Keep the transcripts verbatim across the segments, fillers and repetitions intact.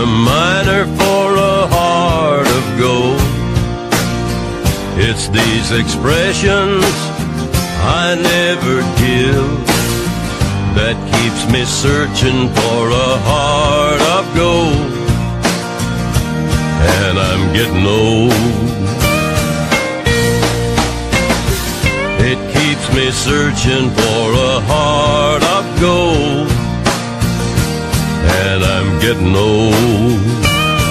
a miner for a heart of gold. It's these expressions I never give that keeps me searching for a heart of gold. And I'm getting old. It keeps me searching for a heart of gold. And I'm getting old.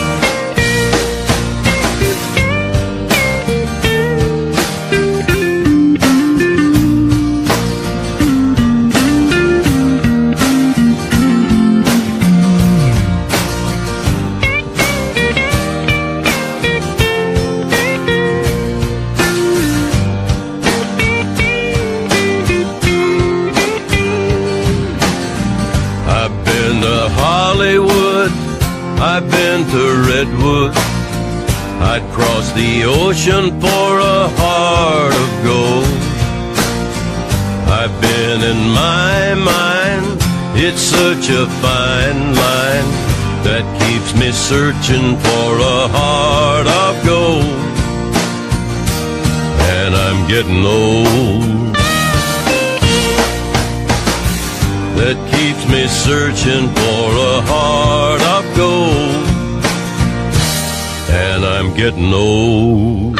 I've been to Hollywood, I've been to redwood, I'd cross the ocean for a heart of gold. I've been in my mind, it's such a fine line that keeps me searching for a heart of gold. And I'm getting old. That keeps me searching for a heart of gold. And I'm getting old.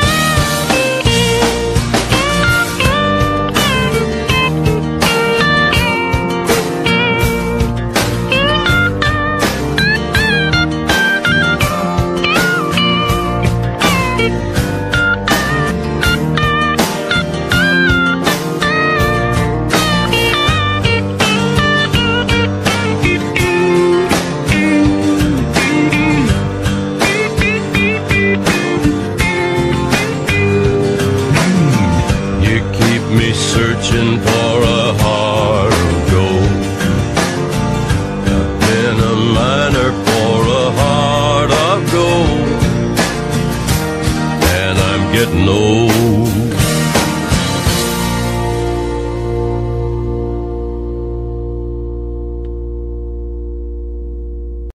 Me searching for a heart of gold. I've been a miner for a heart of gold. And I'm getting old.